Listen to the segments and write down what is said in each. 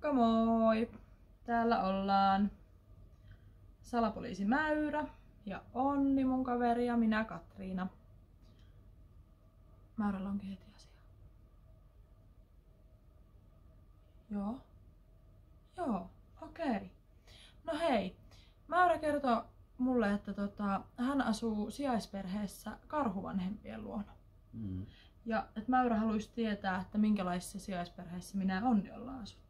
Moikka moi! Täällä ollaan salapoliisi Mäyrä ja Onni mun kaveri ja minä Katriina. Mäyrällä onkin heti asiaa. Joo, okei. No hei, Mäyrä kertoi mulle, että hän asuu sijaisperheessä karhuvanhempien luona. Ja että Mäyrä haluaisi tietää, että minkälaisessa sijaisperheessä minä ja Onni ollaan asuttu.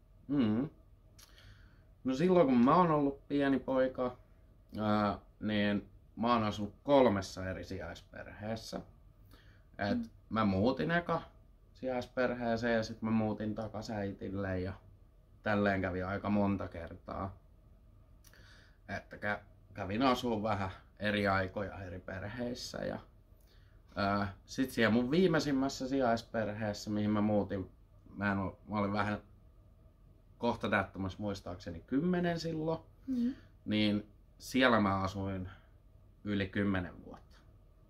No silloin kun mä oon ollut pieni poika, niin mä oon asunut 3 eri sijaisperheessä. Mä muutin eka sijaisperheeseen ja sitten mä muutin takas äitille ja tälleen kävi aika monta kertaa. Että kävin asuun vähän eri aikoja eri perheissä. Ja sitten siellä mun viimeisimmässä sijaisperheessä, mihin mä muutin, mä olin vähän kohta täyttämässä muistaakseni 10 silloin, niin siellä mä asuin yli 10 vuotta.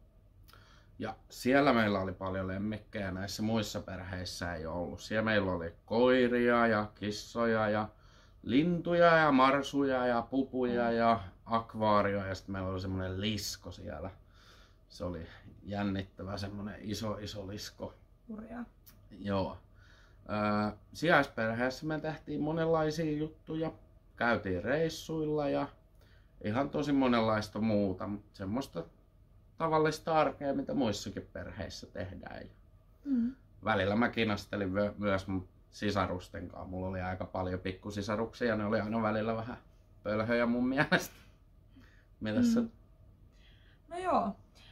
Ja siellä meillä oli paljon lemmikkejä, näissä muissa perheissä ei ollut. Siellä meillä oli koiria ja kissoja ja lintuja ja marsuja ja pupuja ja akvaarioja ja sitten meillä oli semmoinen lisko siellä. Se oli jännittävä, semmoinen iso lisko. Hurjaa. Joo. Sijaisperheessä me tehtiin monenlaisia juttuja. Käytiin reissuilla ja ihan tosi monenlaista muuta. Semmoista tavallista arkea, mitä muissakin perheissä tehdään. Välillä mä kinastelin myös mun sisarusten kanssa. Mulla oli aika paljon pikkusisaruksia ja ne oli aina välillä vähän pölhöjä mun mielestä. Mitäs sä? No joo.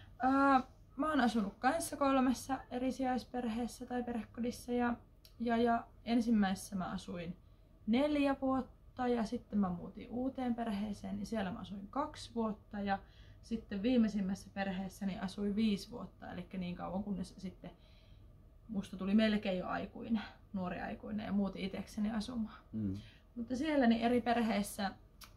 Mä oon asunut kanssa 3 eri sijaisperheessä tai perhekodissa ja ensimmäisessä mä asuin 4 vuotta ja sitten mä muutin uuteen perheeseen, niin siellä mä asuin 2 vuotta ja sitten viimeisimmässä perheessäni asuin 5 vuotta, eli niin kauan kunnes sitten musta tuli melkein jo aikuinen, nuori aikuinen ja muutin itsekseni asumaan. Mutta siellä niin eri perheissä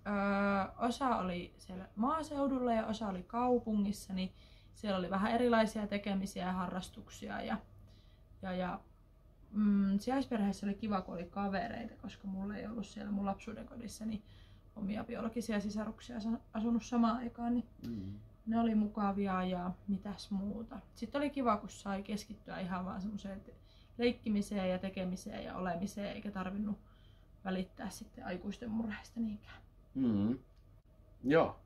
osa oli siellä maaseudulla ja osa oli kaupungissa, niin siellä oli vähän erilaisia tekemisiä ja harrastuksia ja sijaisperheessä oli kiva, kun oli kavereita, koska mulla ei ollut siellä mun lapsuuden kodissani omia biologisia sisaruksia asunut samaan aikaan, niin ne oli mukavia ja mitäs muuta. Sitten oli kiva, kun sai keskittyä ihan vaan semmoiseen leikkimiseen ja tekemiseen ja olemiseen, eikä tarvinnut välittää sitten aikuisten murheista niinkään. Joo.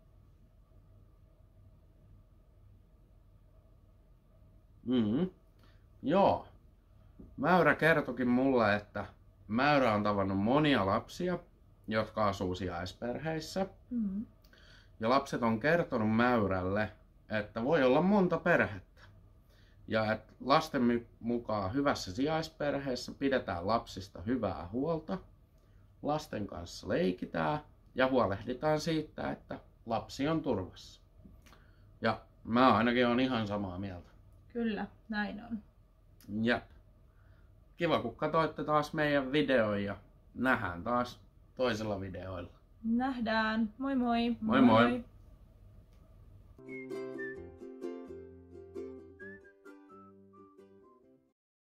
Joo. Mäyrä kertokin mulle, että Mäyrä on tavannut monia lapsia, jotka asuu sijaisperheissä. Ja lapset on kertonut Mäyrälle, että voi olla monta perhettä. Ja että lasten mukaan hyvässä sijaisperheessä pidetään lapsista hyvää huolta. Lasten kanssa leikitään ja huolehditaan siitä, että lapsi on turvassa. Ja mä ainakin on ihan samaa mieltä. Kyllä, näin on. Jep. Kiva kun katsoitte taas meidän videon ja nähdään taas toisella videoilla. Nähdään. Moi moi! Moi moi! moi.